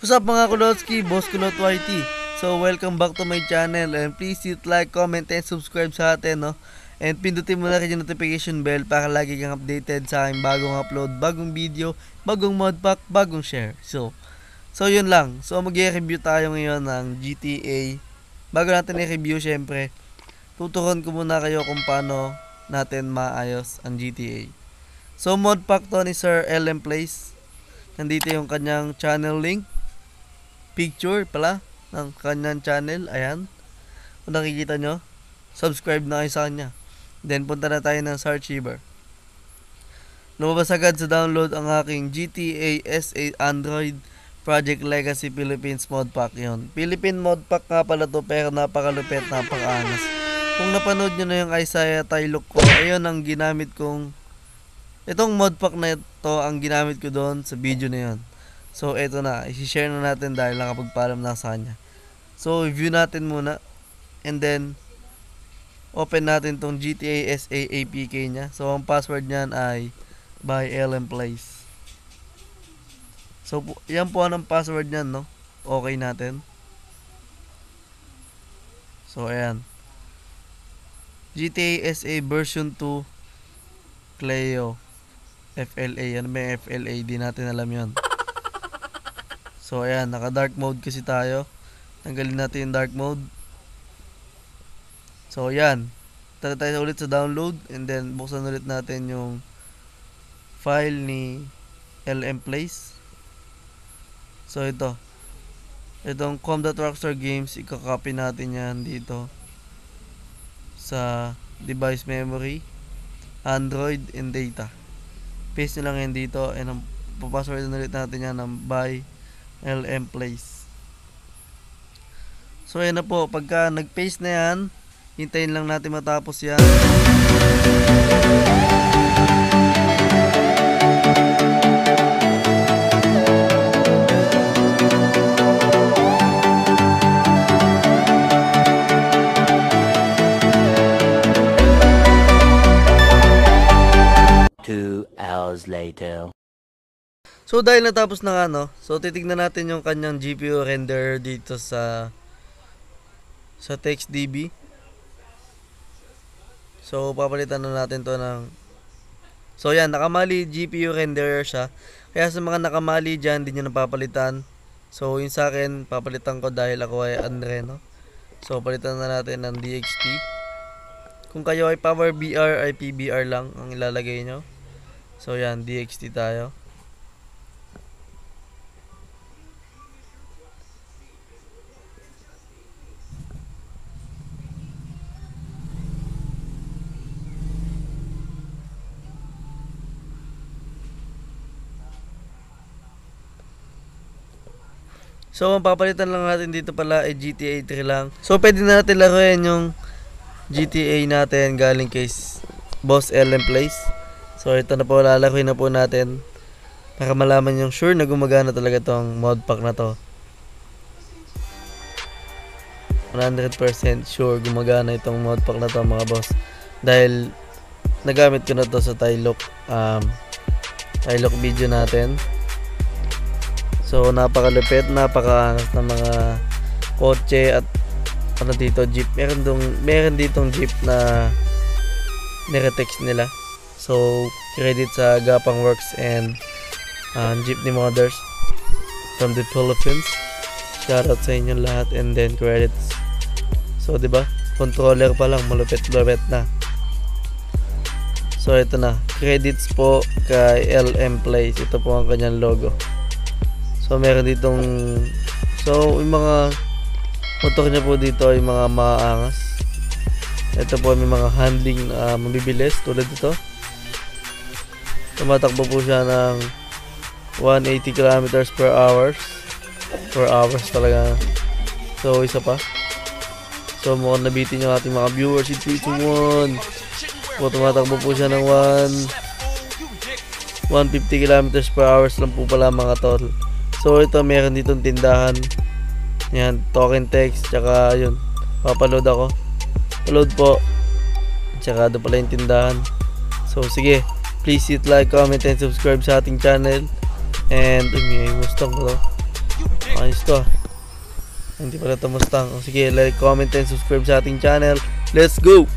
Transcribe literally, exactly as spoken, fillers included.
What's up mga Kulotski, Boss Kulot Y T. So welcome back to my channel and please hit like, comment, and subscribe sa atin, no? And pindutin mo na rin yung notification bell para lagi kang updated sa aking bagong upload, bagong video, bagong modpack, bagong share. So, so yun lang. So mag-review tayo ngayon ng G T A. Bago natin i-review, syempre, tuturuan ko muna kayo kung paano natin maayos ang G T A. So modpack to ni Sir L M Plays. Nandito yung kanyang channel link. Picture pala ng kanyang channel. Ayan. Kung nakikita nyo, subscribe na kayo sa kanya. Then punta na tayo ng search bar. Lumabas agad sa download ang aking G T A S A Android Project Legacy Philippines modpack. Yun. Philippine modpack nga pala to, pero napakalupit, napakaangas. Kung napanood nyo na yung Isaiah Tylok ko, ayun ang ginamit kong, itong modpack na ito ang ginamit ko doon sa video na yun. So eto na, i-share na natin dahil nakapagpaalam na sa kanya. So review natin muna and then open natin tong G T A S A A P K nya. So ang password niyan ay by L M Plays. So yan po ang password niyan, no? Okay natin. So ayan. G T A S A version two Cleo F L A. Ano ba yung F L A? Di natin alam yun. So ayan, naka dark mode kasi tayo. Tanggalin natin yung dark mode. So ayan, tara tayo ulit sa download and then buksan ulit natin yung file ni L M Plays. So ito, itong com.rockstar games, ikakopy natin yan dito sa device memory, Android, and data. Paste nyo lang yan dito and ang papasword ulit natin yan ng by L M Plays. So ayan na po, pagka nag-paste na yan, hintayin lang natin matapos yan. Two hours later. So dahil natapos na nga, no, so titignan natin yung kanyang G P U renderer dito sa sa TextDB. So papalitan na natin to ng, so yan, nakamali G P U renderer siya. Kaya sa mga nakamali dyan, hindi nyo napapalitan. So yun sa akin, papalitan ko dahil ako ay Andre, no. So palitan na natin ng D X T. Kung kayo ay Power B R, ay P B R lang ang ilalagay nyo. So yan, D X T tayo. So, ang papalitan lang natin dito pala ay G T A three lang. So, pwede na natin laruin yung G T A natin galing kay Boss L M Plays. So, ito na po, lalaruin na po natin para malaman yung sure na gumagana talaga tong modpack na to. one hundred percent sure gumagana itong modpack na to, mga boss. Dahil nagamit ko na to sa Tylok, um, Tylok video natin. So napakalupit, napakaangas ng mga kotse at ano dito, jeep. Meron dong meron ditong jeep na niretext nila. So credit sa Gapang Works and uh, Jeepney Modders from the Philippines. Shoutout sa inyo lahat and then credits. So 'di ba? Controller pa lang malupit-lupit na. So ito na, credits po kay L M Plays. Ito po ang kanyang logo. So meron ditong, so yung mga motor niya po dito ay mga maangas. Ito po may mga handling uh, mabibilis tulad dito. Tumatakbo po siya ng one eighty kilometers per hour. Per hours talaga. So isa pa. So mukhang nabitin yung ating mga viewers. In three, two, one. So tumatakbo po siya ng one fifty kilometers per hour lang po pala, mga tol. So ito, meron ditong tindahan. Yan, token text, tsaka yun, papaload ako. Paload po. Tsaka doon pala yung tindahan. So sige, please hit like, comment, and subscribe sa ating channel. And may Mustang ko to. to. Hindi pala ito Mustang. O, sige, like, comment, and subscribe sa ating channel. Let's go!